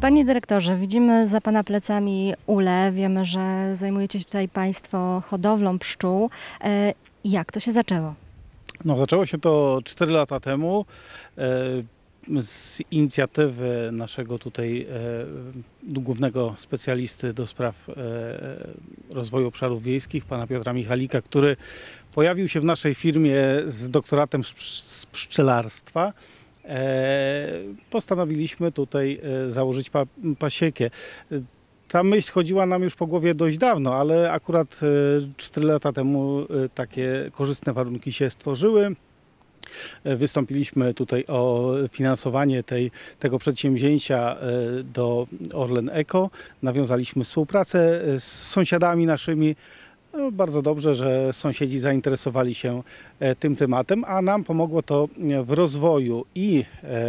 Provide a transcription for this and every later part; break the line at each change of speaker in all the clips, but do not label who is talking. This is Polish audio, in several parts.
Panie dyrektorze, widzimy za pana plecami ulę. Wiemy, że zajmujecie się tutaj państwo hodowlą pszczół. Jak to się zaczęło?
No, zaczęło się to 4 lata temu z inicjatywy naszego tutaj głównego specjalisty do spraw rozwoju obszarów wiejskich, pana Piotra Michalika, który pojawił się w naszej firmie z doktoratem z pszczelarstwa. Postanowiliśmy tutaj założyć pasiekę. Ta myśl chodziła nam już po głowie dość dawno, ale akurat 4 lata temu takie korzystne warunki się stworzyły. Wystąpiliśmy tutaj o finansowanie tego przedsięwzięcia do Orlen Eco. Nawiązaliśmy współpracę z sąsiadami naszymi. No, bardzo dobrze, że sąsiedzi zainteresowali się tym tematem, a nam pomogło to w rozwoju i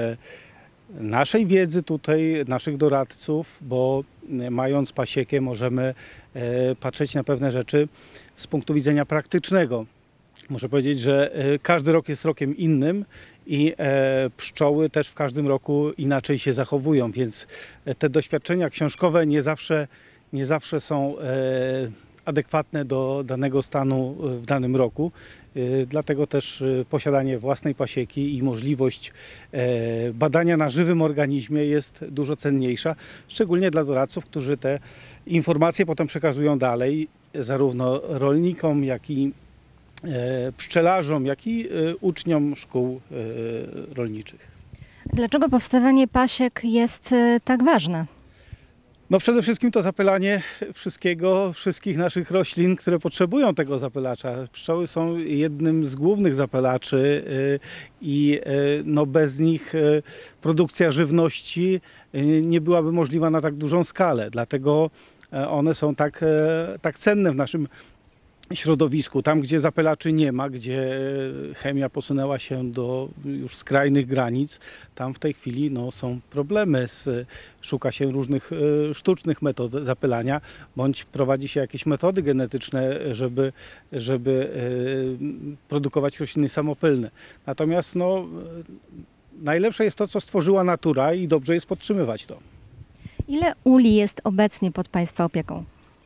naszej wiedzy tutaj, naszych doradców, bo mając pasiekę możemy patrzeć na pewne rzeczy z punktu widzenia praktycznego. Muszę powiedzieć, że każdy rok jest rokiem innym i pszczoły też w każdym roku inaczej się zachowują, więc te doświadczenia książkowe nie zawsze są adekwatne do danego stanu w danym roku. Dlatego też posiadanie własnej pasieki i możliwość badania na żywym organizmie jest dużo cenniejsza, szczególnie dla doradców, którzy te informacje potem przekazują dalej, zarówno rolnikom, jak i pszczelarzom, jak i uczniom szkół rolniczych.
Dlaczego powstawanie pasiek jest tak ważne?
No przede wszystkim to zapylanie wszystkich naszych roślin, które potrzebują tego zapylacza. Pszczoły są jednym z głównych zapylaczy i no bez nich produkcja żywności nie byłaby możliwa na tak dużą skalę. Dlatego one są tak cenne w naszym środowisku. Tam, gdzie zapylaczy nie ma, gdzie chemia posunęła się do już skrajnych granic, tam w tej chwili no, są problemy. Szuka się różnych sztucznych metod zapylania, bądź prowadzi się jakieś metody genetyczne, żeby produkować rośliny samopylne. Natomiast no, najlepsze jest to, co stworzyła natura i dobrze jest podtrzymywać to.
Ile uli jest obecnie pod państwa opieką?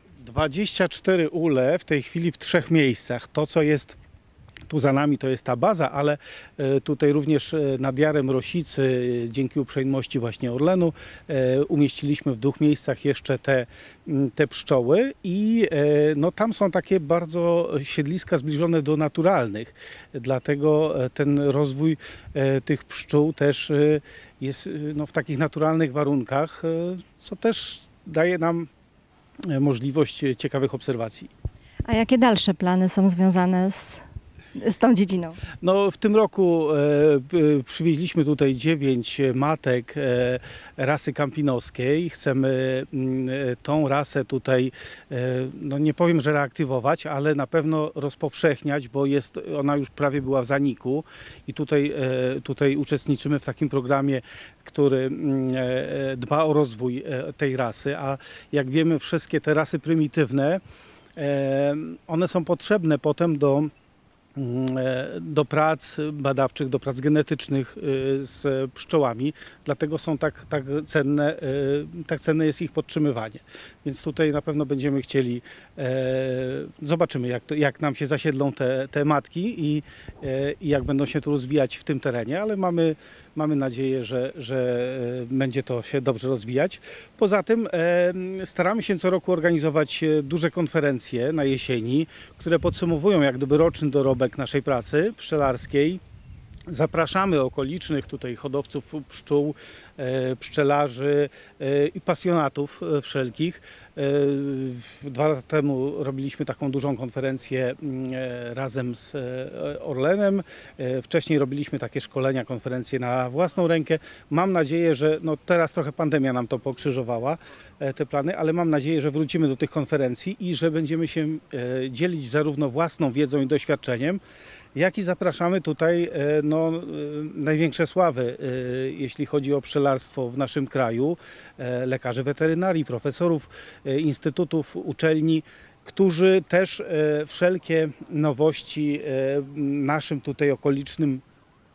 24 ule w tej chwili w 3 miejscach. To, co jest tu za nami, to jest ta baza, ale tutaj również nad Jarem Rosicy, dzięki uprzejmości właśnie Orlenu, umieściliśmy w 2 miejscach jeszcze te pszczoły i no, tam są takie bardzo siedliska zbliżone do naturalnych. Dlatego ten rozwój tych pszczół też jest no, w takich naturalnych warunkach, co też daje nam możliwość ciekawych obserwacji.
A jakie dalsze plany są związane z tą dziedziną?
No, w tym roku przywieźliśmy tutaj 9 matek rasy kampinoskiej. Chcemy tą rasę tutaj, no nie powiem, że reaktywować, ale na pewno rozpowszechniać, bo ona już prawie była w zaniku i tutaj uczestniczymy w takim programie, który dba o rozwój tej rasy, a jak wiemy, wszystkie te rasy prymitywne, one są potrzebne potem do prac badawczych, do prac genetycznych z pszczołami, dlatego są tak cenne jest ich podtrzymywanie. Więc tutaj na pewno będziemy chcieli, zobaczymy jak nam się zasiedlą te matki i jak będą się tu rozwijać w tym terenie, ale mamy nadzieję, że będzie to się dobrze rozwijać. Poza tym staramy się co roku organizować duże konferencje na jesieni, które podsumowują jak gdyby roczny dorobek naszej pracy pszczelarskiej. Zapraszamy okolicznych tutaj hodowców pszczół, pszczelarzy i pasjonatów wszelkich. 2 lata temu robiliśmy taką dużą konferencję razem z Orlenem. Wcześniej robiliśmy takie szkolenia, konferencje na własną rękę. Mam nadzieję, że no teraz trochę pandemia nam to pokrzyżowała, te plany, ale mam nadzieję, że wrócimy do tych konferencji i że będziemy się dzielić zarówno własną wiedzą i doświadczeniem, jak i zapraszamy tutaj no, największe sławy, jeśli chodzi o pszczelarstwo w naszym kraju, lekarzy weterynarii, profesorów instytutów, uczelni, którzy też wszelkie nowości naszym tutaj okolicznym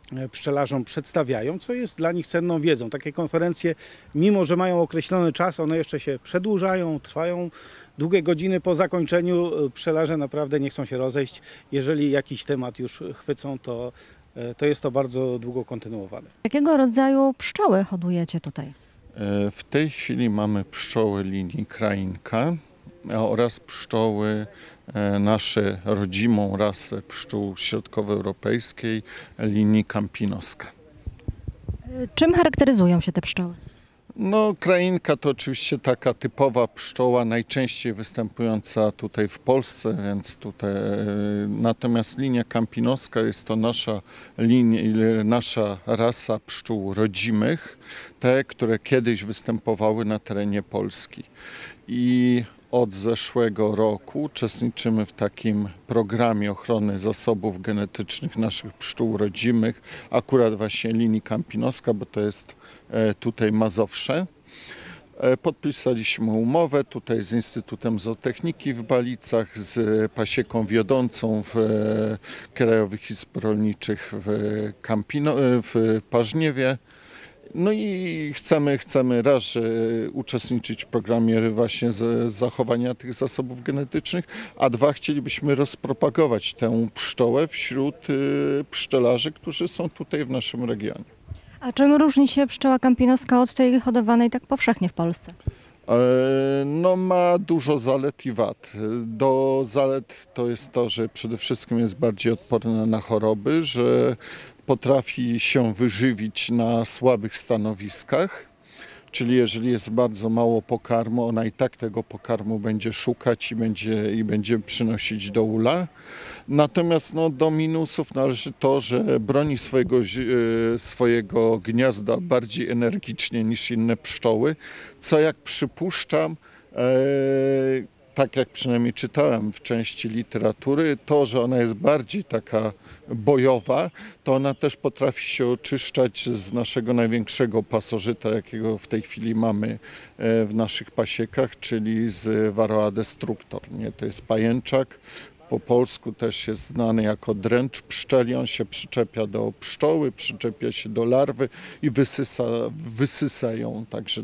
pszczelarzom przedstawiają, co jest dla nich cenną wiedzą. Takie konferencje, mimo że mają określony czas, one jeszcze się przedłużają, trwają długie godziny po zakończeniu. Pszczelarze naprawdę nie chcą się rozejść. Jeżeli jakiś temat już chwycą, to jest to bardzo długo kontynuowane.
Jakiego rodzaju pszczoły hodujecie tutaj?
W tej chwili mamy pszczoły linii krainka oraz pszczoły nasze rodzimą rasę pszczół środkowoeuropejskiej linii campinoska.
Czym charakteryzują się te pszczoły?
No, krainka to oczywiście taka typowa pszczoła, najczęściej występująca tutaj w Polsce, więc tutaj natomiast linia campinoska jest to nasza rasa pszczół rodzimych, te, które kiedyś występowały na terenie Polski. I od zeszłego roku uczestniczymy w takim programie ochrony zasobów genetycznych naszych pszczół rodzimych, akurat właśnie linii campinoska, bo to jest tutaj Mazowsze. Podpisaliśmy umowę tutaj z Instytutem Zootechniki w Balicach, z pasieką wiodącą w Krajowych Izb Rolniczych w Parzniewie. No i chcemy raz uczestniczyć w programie właśnie zachowania tych zasobów genetycznych, a dwa chcielibyśmy rozpropagować tę pszczołę wśród pszczelarzy, którzy są tutaj w naszym regionie.
A czym różni się pszczoła campinoska od tej hodowanej tak powszechnie w Polsce?
No ma dużo zalet i wad. Do zalet to jest to, że przede wszystkim jest bardziej odporna na choroby, że potrafi się wyżywić na słabych stanowiskach, czyli jeżeli jest bardzo mało pokarmu, ona i tak tego pokarmu będzie szukać i będzie przynosić do ula. Natomiast do minusów należy to, że broni swojego gniazda bardziej energicznie niż inne pszczoły, co jak przypuszczam, tak jak przynajmniej czytałem w części literatury, to, że ona jest bardziej taka bojowa, to ona też potrafi się oczyszczać z naszego największego pasożyta, jakiego w tej chwili mamy w naszych pasiekach, czyli z Varroa destructor. Nie? To jest pajęczak. Po polsku też jest znany jako dręcz pszczeli. On się przyczepia do pszczoły, przyczepia się do larwy i wysysa ją. Także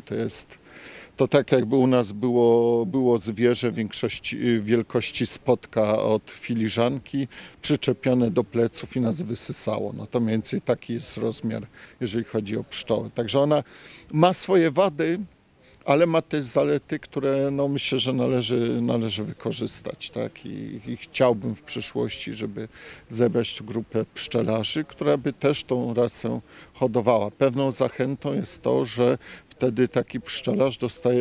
to tak jakby u nas było zwierzę wielkości spotka od filiżanki przyczepione do pleców i nas wysysało. No to mniej więcej taki jest rozmiar, jeżeli chodzi o pszczołę. Także ona ma swoje wady, ale ma też zalety, które myślę, że należy wykorzystać. Tak? I chciałbym w przyszłości, żeby zebrać tu grupę pszczelarzy, która by też tą rasę hodowała. Pewną zachętą jest to, że wtedy taki pszczelarz dostaje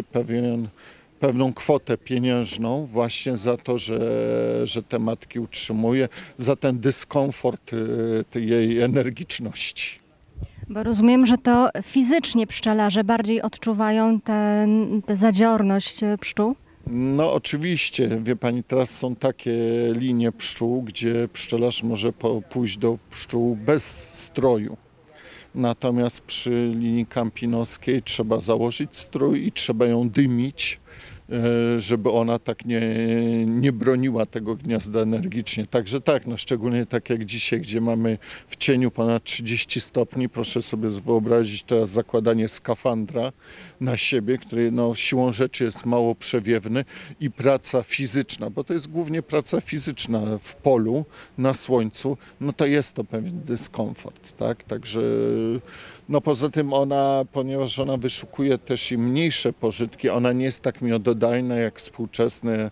pewną kwotę pieniężną właśnie za to, że te matki utrzymuje, za ten dyskomfort tej jej energiczności.
Bo rozumiem, że to fizycznie pszczelarze bardziej odczuwają tę zadziorność pszczół?
No oczywiście, wie pani, teraz są takie linie pszczół, gdzie pszczelarz może pójść do pszczół bez stroju. Natomiast przy linii campinoskiej trzeba założyć strój i trzeba ją dymić, żeby ona tak nie broniła tego gniazda energicznie. Także tak, szczególnie tak jak dzisiaj, gdzie mamy w cieniu ponad 30 stopni, proszę sobie wyobrazić teraz zakładanie skafandra na siebie, który siłą rzeczy jest mało przewiewny i praca fizyczna, bo to jest głównie praca fizyczna w polu, na słońcu, to jest to pewien dyskomfort, tak? Także poza tym ponieważ ona wyszukuje też i mniejsze pożytki, ona nie jest tak miododajna jak współczesne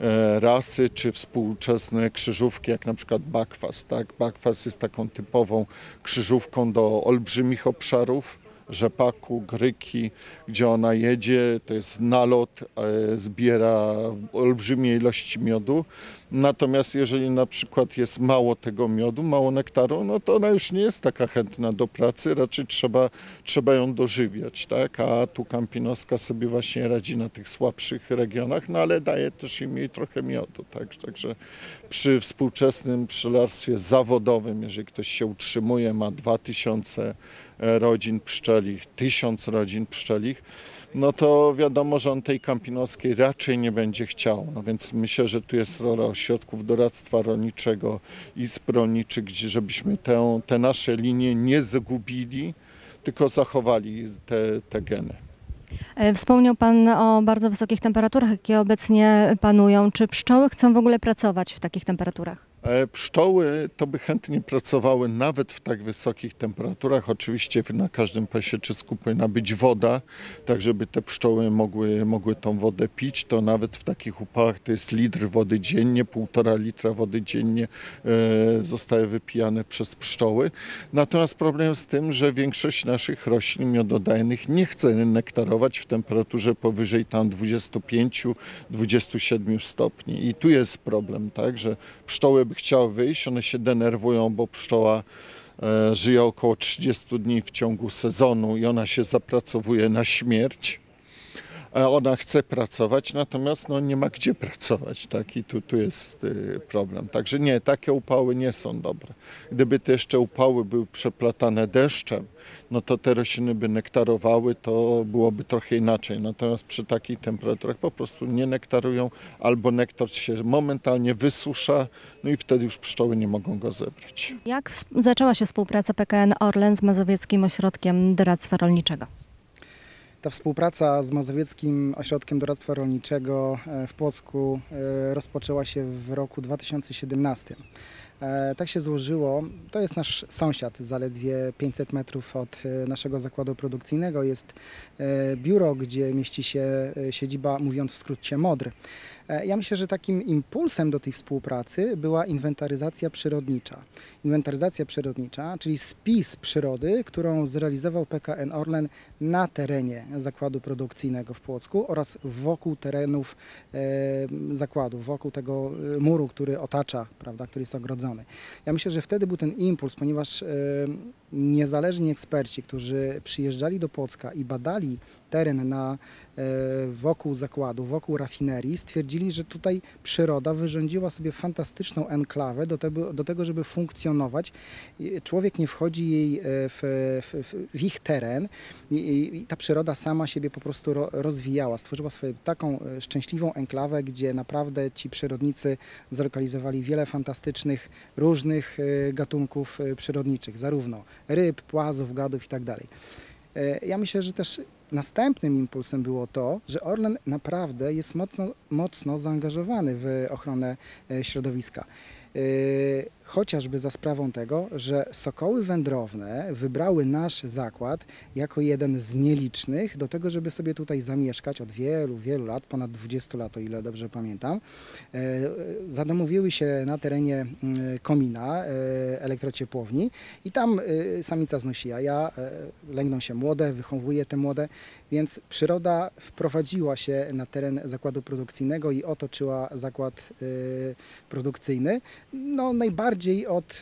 rasy czy współczesne krzyżówki, jak na przykład bakwas. Tak? Bakwas jest taką typową krzyżówką do olbrzymich obszarów, rzepaku, gryki, gdzie ona jedzie, to jest nalot, zbiera olbrzymie ilości miodu. Natomiast jeżeli na przykład jest mało tego miodu, mało nektaru, to ona już nie jest taka chętna do pracy, raczej trzeba ją dożywiać, tak? A tu campinoska sobie właśnie radzi na tych słabszych regionach, ale daje też jej trochę miodu, tak? Także przy współczesnym pszczelarstwie zawodowym, jeżeli ktoś się utrzymuje, ma 2000 rodzin pszczelich, 1000 rodzin pszczelich, no to wiadomo, że on tej kampinoskiej raczej nie będzie chciał. No więc myślę, że tu jest rola ośrodków doradztwa rolniczego, izb rolniczych, żebyśmy te nasze linie nie zgubili, tylko zachowali te geny.
Wspomniał Pan o bardzo wysokich temperaturach, jakie obecnie panują. Czy pszczoły chcą w ogóle pracować w takich temperaturach?
Pszczoły to by chętnie pracowały nawet w tak wysokich temperaturach. Oczywiście na każdym pasieczysku powinna być woda, tak żeby te pszczoły mogły tą wodę pić. To nawet w takich upałach to jest litr wody dziennie, 1,5 litra wody dziennie zostaje wypijane przez pszczoły. Natomiast problem jest z tym, że większość naszych roślin miododajnych nie chce nektarować w temperaturze powyżej tam 25-27 stopni. I tu jest problem, tak, że pszczoły by chciały wyjść, one się denerwują, bo pszczoła żyje około 30 dni w ciągu sezonu i ona się zapracowuje na śmierć. Ona chce pracować, natomiast no, nie ma gdzie pracować, tak? I tu jest problem. Także nie, takie upały nie są dobre. Gdyby te jeszcze upały były przeplatane deszczem, no to te rośliny by nektarowały, to byłoby trochę inaczej. Natomiast przy takich temperaturach po prostu nie nektarują, albo nektar się momentalnie wysusza, no i wtedy już pszczoły nie mogą go zebrać.
Jak zaczęła się współpraca PKN Orlen z Mazowieckim Ośrodkiem Doradztwa Rolniczego?
Ta współpraca z Mazowieckim Ośrodkiem Doradztwa Rolniczego w Płocku rozpoczęła się w roku 2017. Tak się złożyło, to jest nasz sąsiad, zaledwie 500 metrów od naszego zakładu produkcyjnego jest biuro, gdzie mieści się siedziba, mówiąc w skrócie, MODR. Ja myślę, że takim impulsem do tej współpracy była inwentaryzacja przyrodnicza. Inwentaryzacja przyrodnicza, czyli spis przyrody, którą zrealizował PKN Orlen na terenie zakładu produkcyjnego w Płocku oraz wokół terenów zakładu, wokół tego muru, który otacza, prawda, który jest ogrodzony. Ja myślę, że wtedy był ten impuls, ponieważ niezależni eksperci, którzy przyjeżdżali do Płocka i badali teren wokół zakładu, wokół rafinerii, stwierdzili, że tutaj przyroda wyrządziła sobie fantastyczną enklawę do tego, żeby funkcjonować. Człowiek nie wchodzi jej w ich teren i ta przyroda sama siebie po prostu rozwijała. Stworzyła sobie taką szczęśliwą enklawę, gdzie naprawdę ci przyrodnicy zlokalizowali wiele fantastycznych, różnych gatunków przyrodniczych, zarówno ryb, płazów, gadów i tak dalej. Ja myślę, że też następnym impulsem było to, że Orlen naprawdę jest mocno zaangażowany w ochronę środowiska. Chociażby za sprawą tego, że sokoły wędrowne wybrały nasz zakład jako jeden z nielicznych do tego, żeby sobie tutaj zamieszkać od wielu lat, ponad 20 lat, o ile dobrze pamiętam. Zadomowiły się na terenie komina, elektrociepłowni i tam samica znosi jaja, lęgną się młode, wychowuje te młode, więc przyroda wprowadziła się na teren zakładu produkcyjnego i otoczyła zakład produkcyjny. No, najbardziej od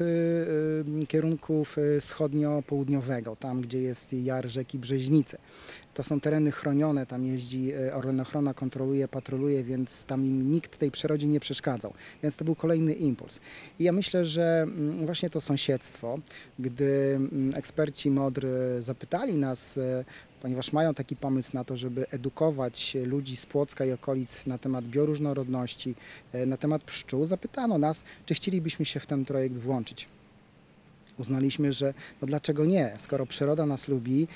kierunków wschodnio-południowego, tam gdzie jest jar rzeki Brzeźnicy. To są tereny chronione, tam jeździ Orlenochrona, kontroluje, patroluje, więc tam im nikt tej przyrodzie nie przeszkadzał. Więc to był kolejny impuls. I ja myślę, że właśnie to sąsiedztwo, gdy eksperci MODR zapytali nas, ponieważ mają taki pomysł na to, żeby edukować ludzi z Płocka i okolic na temat bioróżnorodności, na temat pszczół, zapytano nas, czy chcielibyśmy się w ten projekt włączyć. Uznaliśmy, że no dlaczego nie, skoro przyroda nas lubi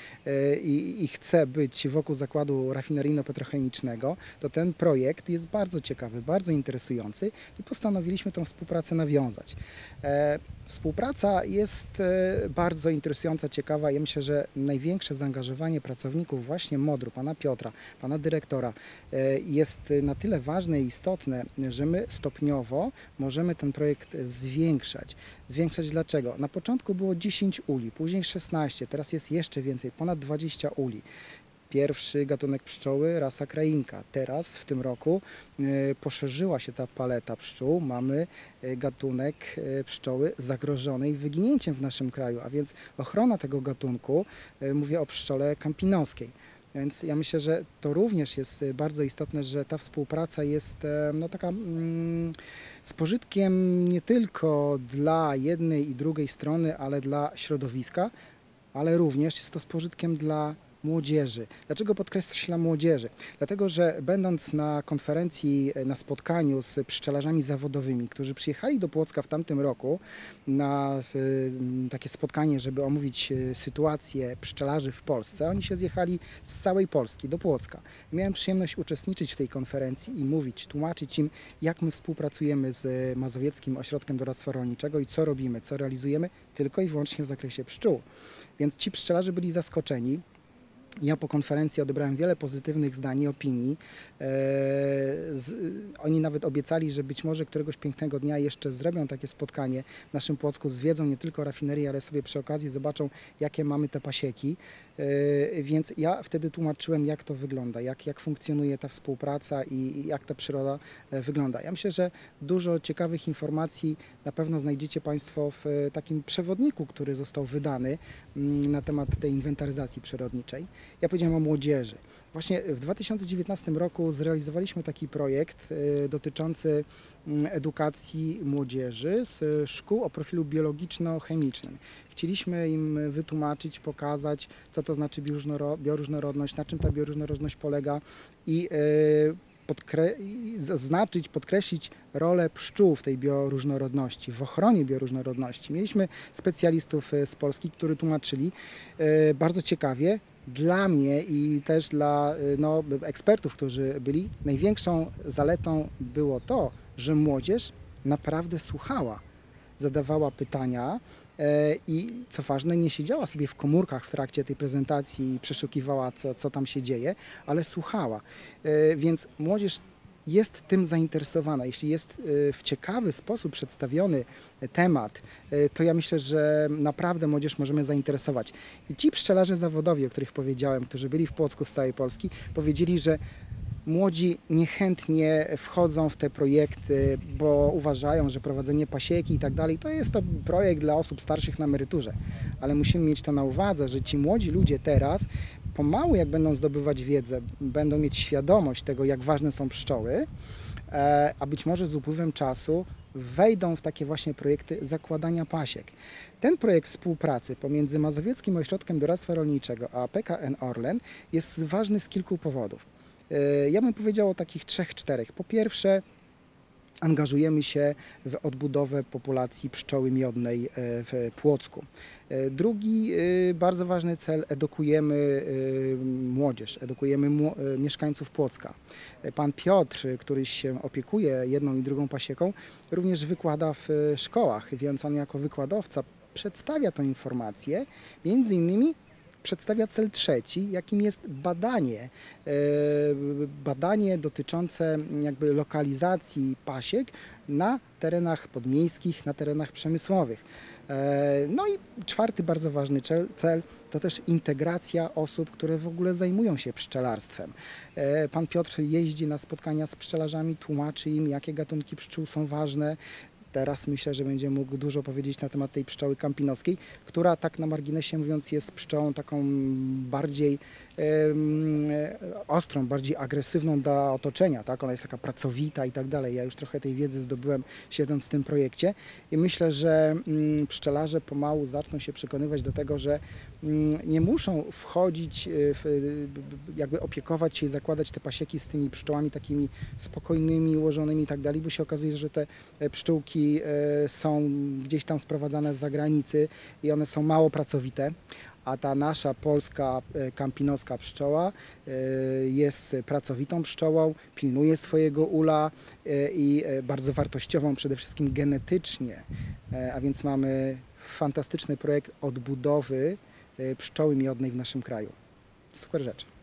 i chce być wokół zakładu rafineryjno-petrochemicznego, to ten projekt jest bardzo ciekawy, bardzo interesujący i postanowiliśmy tę współpracę nawiązać. Współpraca jest bardzo interesująca, ciekawa. Ja myślę, że największe zaangażowanie pracowników właśnie MODR-u, pana Piotra, pana dyrektora jest na tyle ważne i istotne, że my stopniowo możemy ten projekt zwiększać. Zwiększać dlaczego? Na początku było 10 uli, później 16, teraz jest jeszcze więcej, ponad 20 uli. Pierwszy gatunek pszczoły, rasa krainka. Teraz w tym roku poszerzyła się ta paleta pszczół. Mamy gatunek pszczoły zagrożonej wyginięciem w naszym kraju, a więc ochrona tego gatunku, mówię o pszczole kampinoskiej. Więc ja myślę, że to również jest bardzo istotne, że ta współpraca jest no, taka z pożytkiem nie tylko dla jednej i drugiej strony, ale dla środowiska, ale również jest to z pożytkiem dla młodzieży. Dlaczego podkreślam młodzieży? Dlatego, że będąc na konferencji, na spotkaniu z pszczelarzami zawodowymi, którzy przyjechali do Płocka w tamtym roku na takie spotkanie, żeby omówić sytuację pszczelarzy w Polsce, oni się zjechali z całej Polski do Płocka. Miałem przyjemność uczestniczyć w tej konferencji i mówić, tłumaczyć im, jak my współpracujemy z Mazowieckim Ośrodkiem Doradztwa Rolniczego i co robimy, co realizujemy tylko i wyłącznie w zakresie pszczół. Więc ci pszczelarze byli zaskoczeni. Ja po konferencji odebrałem wiele pozytywnych zdań i opinii. Oni nawet obiecali, że być może któregoś pięknego dnia jeszcze zrobią takie spotkanie w naszym Płocku, zwiedzą nie tylko rafinerię, ale sobie przy okazji zobaczą, jakie mamy te pasieki. Więc ja wtedy tłumaczyłem, jak to wygląda, jak funkcjonuje ta współpraca i jak ta przyroda wygląda. Ja myślę, że dużo ciekawych informacji na pewno znajdziecie Państwo w takim przewodniku, który został wydany na temat tej inwentaryzacji przyrodniczej. Ja powiedziałem o młodzieży. Właśnie w 2019 roku zrealizowaliśmy taki projekt dotyczący edukacji młodzieży z szkół o profilu biologiczno-chemicznym. Chcieliśmy im wytłumaczyć, pokazać, co to znaczy bioróżnorodność, na czym ta bioróżnorodność polega i zaznaczyć, podkreślić rolę pszczół w tej bioróżnorodności, w ochronie bioróżnorodności. Mieliśmy specjalistów z Polski, którzy tłumaczyli bardzo ciekawie. Dla mnie i też dla ekspertów, którzy byli, największą zaletą było to, że młodzież naprawdę słuchała, zadawała pytania i co ważne, nie siedziała sobie w komórkach w trakcie tej prezentacji i przeszukiwała, co tam się dzieje, ale słuchała. Więc młodzież jest tym zainteresowana. Jeśli jest w ciekawy sposób przedstawiony temat, to ja myślę, że naprawdę młodzież możemy zainteresować. I ci pszczelarze zawodowi, o których powiedziałem, którzy byli w Płocku z całej Polski, powiedzieli, że młodzi niechętnie wchodzą w te projekty, bo uważają, że prowadzenie pasieki i tak dalej, to jest to projekt dla osób starszych na emeryturze. Ale musimy mieć to na uwadze, że ci młodzi ludzie teraz pomału, jak będą zdobywać wiedzę, będą mieć świadomość tego, jak ważne są pszczoły, a być może z upływem czasu wejdą w takie właśnie projekty zakładania pasiek. Ten projekt współpracy pomiędzy Mazowieckim Ośrodkiem Doradztwa Rolniczego a PKN Orlen jest ważny z kilku powodów. Ja bym powiedział o takich 3-4. Po pierwsze, angażujemy się w odbudowę populacji pszczoły miodnej w Płocku. Drugi bardzo ważny cel, edukujemy młodzież, edukujemy mieszkańców Płocka. Pan Piotr, który się opiekuje jedną i drugą pasieką, również wykłada w szkołach, więc on jako wykładowca przedstawia tę informację, między innymi przedstawia cel trzeci, jakim jest badanie dotyczące jakby lokalizacji pasiek na terenach podmiejskich, na terenach przemysłowych. No i czwarty bardzo ważny cel to też integracja osób, które w ogóle zajmują się pszczelarstwem. Pan Piotr jeździ na spotkania z pszczelarzami, tłumaczy im, jakie gatunki pszczół są ważne. Teraz myślę, że będzie mógł dużo powiedzieć na temat tej pszczoły kampinoskiej, która tak na marginesie mówiąc jest pszczołą taką bardziej ostrą, bardziej agresywną dla otoczenia. Tak? Ona jest taka pracowita i tak dalej. Ja już trochę tej wiedzy zdobyłem siedząc w tym projekcie i myślę, że pszczelarze pomału zaczną się przekonywać do tego, że nie muszą wchodzić, jakby opiekować się i zakładać te pasieki z tymi pszczołami takimi spokojnymi, ułożonymi i tak dalej, bo się okazuje, że te pszczółki są gdzieś tam sprowadzane z zagranicy i one są mało pracowite, a ta nasza polska kampinoska pszczoła jest pracowitą pszczołą, pilnuje swojego ula i bardzo wartościową przede wszystkim genetycznie, a więc mamy fantastyczny projekt odbudowy pszczoły miodnej w naszym kraju. Super rzecz.